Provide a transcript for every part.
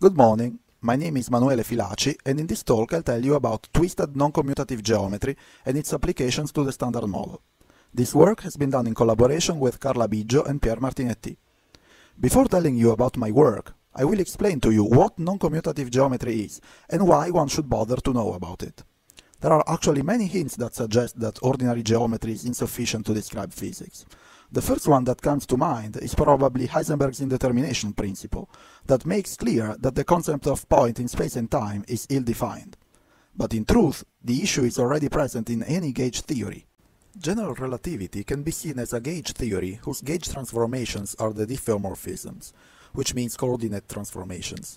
Good morning, my name is Manuele Filaci, and in this talk I'll tell you about twisted non-commutative geometry and its applications to the Standard Model. This work has been done in collaboration with Carla Biggio and Pierre Martinetti. Before telling you about my work, I will explain to you what non-commutative geometry is and why one should bother to know about it. There are actually many hints that suggest that ordinary geometry is insufficient to describe physics. The first one that comes to mind is probably Heisenberg's indetermination principle, that makes clear that the concept of point in space and time is ill-defined. But in truth, the issue is already present in any gauge theory. General relativity can be seen as a gauge theory whose gauge transformations are the diffeomorphisms, which means coordinate transformations.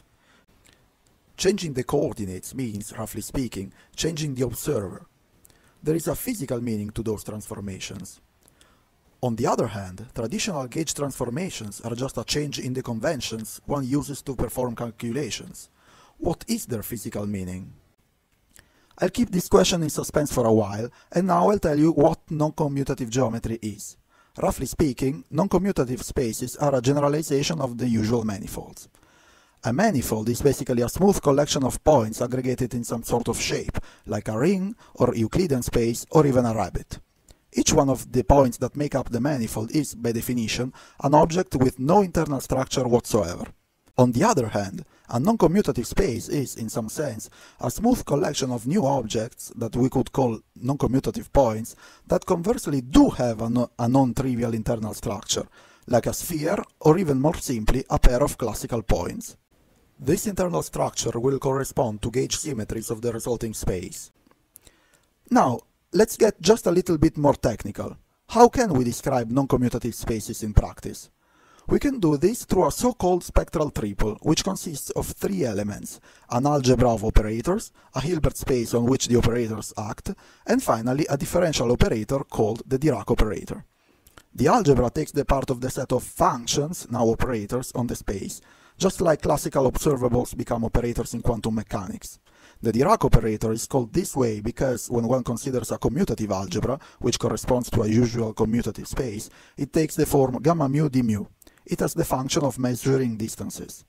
Changing the coordinates means, roughly speaking, changing the observer. There is a physical meaning to those transformations. On the other hand, traditional gauge transformations are just a change in the conventions one uses to perform calculations. What is their physical meaning? I'll keep this question in suspense for a while, and now I'll tell you what non-commutative geometry is. Roughly speaking, non-commutative spaces are a generalization of the usual manifolds. A manifold is basically a smooth collection of points aggregated in some sort of shape, like a ring, or Euclidean space, or even a rabbit. Each one of the points that make up the manifold is, by definition, an object with no internal structure whatsoever. On the other hand, a non-commutative space is, in some sense, a smooth collection of new objects that we could call non-commutative points that conversely do have a non-trivial internal structure, like a sphere or even more simply a pair of classical points. This internal structure will correspond to gauge symmetries of the resulting space. Now, let's get just a little bit more technical. How can we describe non-commutative spaces in practice? We can do this through a so-called spectral triple, which consists of three elements: an algebra of operators, a Hilbert space on which the operators act, and finally a differential operator called the Dirac operator. The algebra takes the part of the set of functions, now operators, on the space, just like classical observables become operators in quantum mechanics. The Dirac operator is called this way because when one considers a commutative algebra, which corresponds to a usual commutative space, it takes the form gamma mu d mu. It has the function of measuring distances.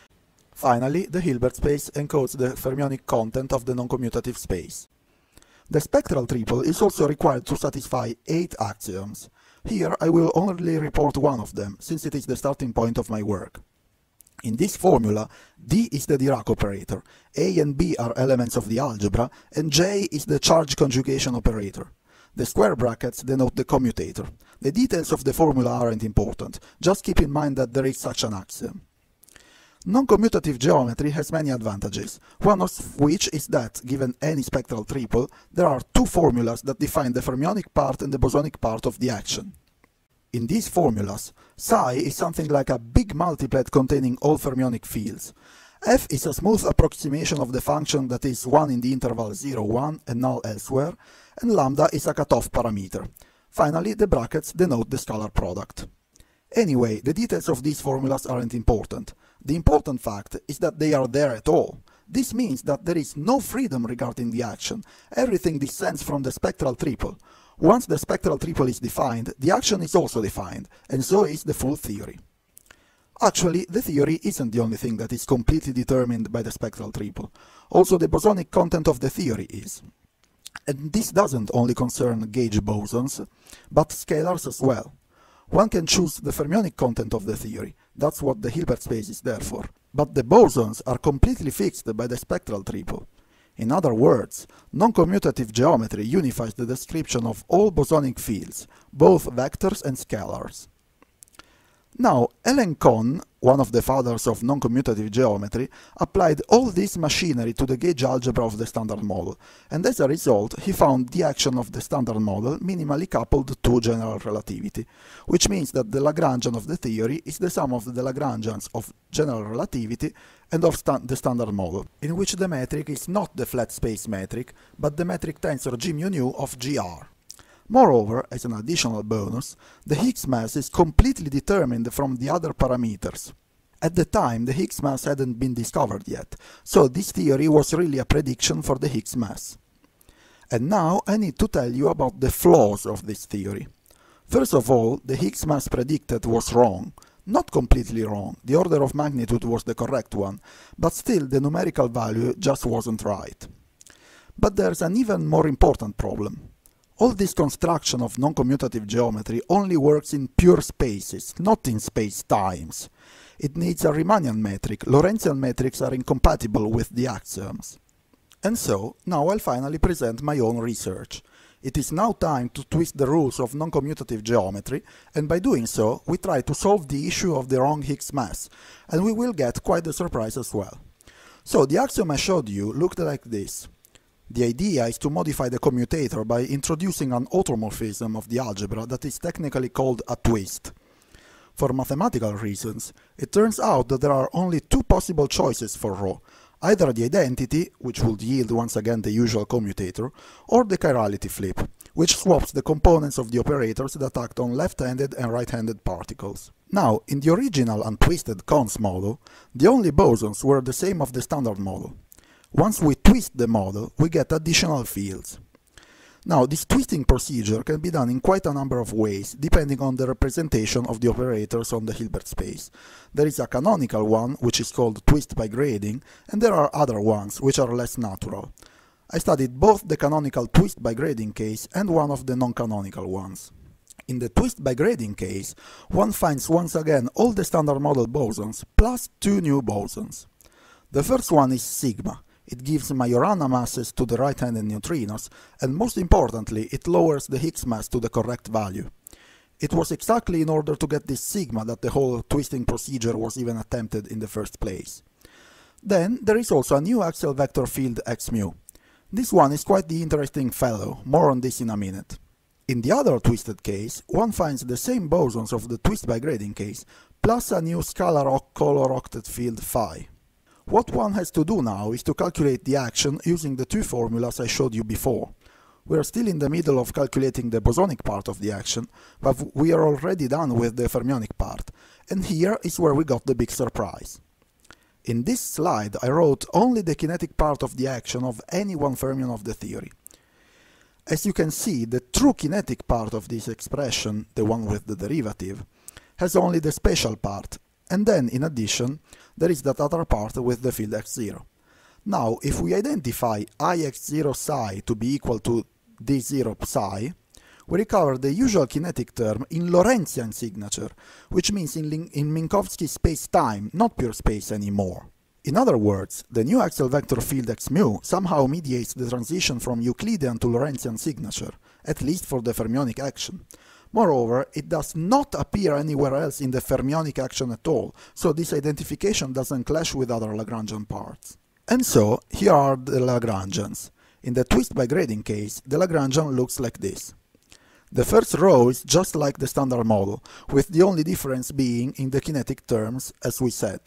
Finally, the Hilbert space encodes the fermionic content of the non-commutative space. The spectral triple is also required to satisfy 8 axioms. Here I will only report one of them, since it is the starting point of my work. In this formula, D is the Dirac operator, A and B are elements of the algebra, and J is the charge conjugation operator. The square brackets denote the commutator. The details of the formula aren't important, just keep in mind that there is such an axiom. Non-commutative geometry has many advantages, one of which is that, given any spectral triple, there are two formulas that define the fermionic part and the bosonic part of the action. In these formulas, psi is something like a big multiplet containing all fermionic fields. F is a smooth approximation of the function that is 1 in the interval 0, 1 and null elsewhere, and lambda is a cutoff parameter. Finally, the brackets denote the scalar product. Anyway, the details of these formulas aren't important. The important fact is that they are there at all. This means that there is no freedom regarding the action. Everything descends from the spectral triple. Once the spectral triple is defined, the action is also defined, and so is the full theory. Actually, the theory isn't the only thing that is completely determined by the spectral triple. Also, the bosonic content of the theory is. And this doesn't only concern gauge bosons, but scalars as well. One can choose the fermionic content of the theory, that's what the Hilbert space is there for. But the bosons are completely fixed by the spectral triple. In other words, non-commutative geometry unifies the description of all bosonic fields, both vectors and scalars. Now, Ellen Kohn, one of the fathers of non-commutative geometry, applied all this machinery to the gauge algebra of the Standard Model, and as a result he found the action of the Standard Model minimally coupled to general relativity, which means that the Lagrangian of the theory is the sum of the Lagrangians of general relativity and of the Standard Model, in which the metric is not the flat space metric, but the metric tensor G mu nu of GR. Moreover, as an additional bonus, the Higgs mass is completely determined from the other parameters. At the time, the Higgs mass hadn't been discovered yet, so this theory was really a prediction for the Higgs mass. And now I need to tell you about the flaws of this theory. First of all, the Higgs mass predicted was wrong. Not completely wrong, the order of magnitude was the correct one, but still the numerical value just wasn't right. But there's an even more important problem. All this construction of non-commutative geometry only works in pure spaces, not in space-times. It needs a Riemannian metric. Lorentzian metrics are incompatible with the axioms. And so, now I'll finally present my own research. It is now time to twist the rules of non-commutative geometry, and by doing so, we try to solve the issue of the wrong Higgs mass, and we will get quite a surprise as well. So, the axiom I showed you looked like this. The idea is to modify the commutator by introducing an automorphism of the algebra that is technically called a twist. For mathematical reasons, it turns out that there are only two possible choices for ρ, either the identity, which would yield once again the usual commutator, or the chirality flip, which swaps the components of the operators that act on left-handed and right-handed particles. Now, in the original untwisted Cons model, the only bosons were the same of the standard model. Once we twist the model, we get additional fields. Now, this twisting procedure can be done in quite a number of ways, depending on the representation of the operators on the Hilbert space. There is a canonical one, which is called twist by grading, and there are other ones, which are less natural. I studied both the canonical twist by grading case and one of the non-canonical ones. In the twist by grading case, one finds once again all the standard model bosons, plus two new bosons. The first one is sigma. It gives Majorana masses to the right-handed neutrinos, and most importantly, it lowers the Higgs mass to the correct value. It was exactly in order to get this sigma that the whole twisting procedure was even attempted in the first place. Then, there is also a new axial vector field x mu. This one is quite the interesting fellow, more on this in a minute. In the other twisted case, one finds the same bosons of the twist by grading case, plus a new scalar color octet field phi. What one has to do now is to calculate the action using the two formulas I showed you before. We are still in the middle of calculating the bosonic part of the action, but we are already done with the fermionic part, and here is where we got the big surprise. In this slide I wrote only the kinetic part of the action of any one fermion of the theory. As you can see, the true kinetic part of this expression, the one with the derivative, has only the spatial part, and then, in addition, there is that other part with the field x0. Now, if we identify ix0 psi to be equal to d0 psi, we recover the usual kinetic term in Lorentzian signature, which means in Minkowski space-time, not pure space anymore. In other words, the new axial vector field x mu somehow mediates the transition from Euclidean to Lorentzian signature, at least for the fermionic action. Moreover, it does not appear anywhere else in the fermionic action at all, so this identification doesn't clash with other Lagrangian parts. And so, here are the Lagrangians. In the twist by grading case, the Lagrangian looks like this. The first row is just like the standard model, with the only difference being in the kinetic terms, as we said.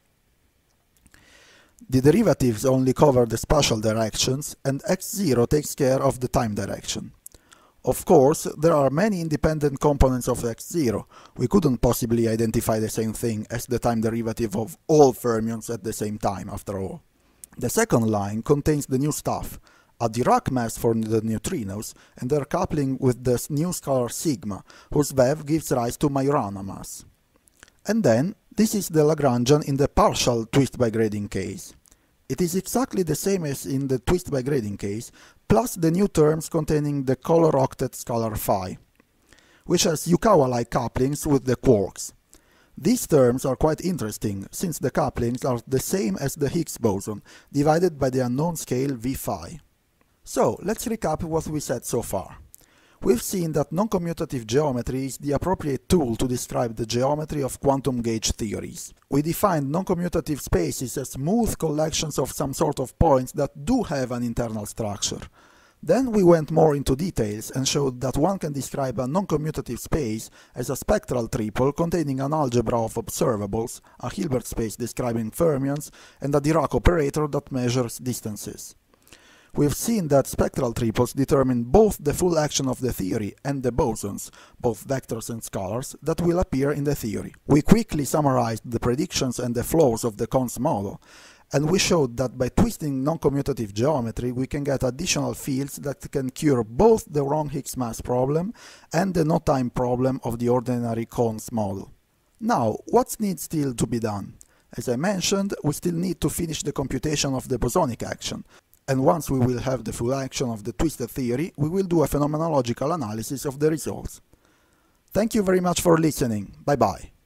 The derivatives only cover the spatial directions, and x0 takes care of the time direction. Of course, there are many independent components of x0. We couldn't possibly identify the same thing as the time derivative of all fermions at the same time, after all. The second line contains the new stuff, a Dirac mass for the neutrinos, and their coupling with the new scalar sigma, whose VEV gives rise to Majorana mass. And then, this is the Lagrangian in the partial twist by grading case. It is exactly the same as in the twist by grading case, plus the new terms containing the color octet scalar phi, which has Yukawa-like couplings with the quarks. These terms are quite interesting, since the couplings are the same as the Higgs boson, divided by the unknown scale V phi. So, let's recap what we said so far. We've seen that non-commutative geometry is the appropriate tool to describe the geometry of quantum gauge theories. We defined non-commutative spaces as smooth collections of some sort of points that do have an internal structure. Then we went more into details and showed that one can describe a non-commutative space as a spectral triple containing an algebra of observables, a Hilbert space describing fermions, and a Dirac operator that measures distances. We've seen that spectral triples determine both the full action of the theory and the bosons, both vectors and scalars, that will appear in the theory. We quickly summarized the predictions and the flaws of the Cons model, and we showed that by twisting non-commutative geometry we can get additional fields that can cure both the wrong Higgs mass problem and the no-time problem of the ordinary Cons model. Now, what needs still to be done? As I mentioned, we still need to finish the computation of the bosonic action, and once we will have the full action of the twisted theory, we will do a phenomenological analysis of the results. Thank you very much for listening. Bye bye.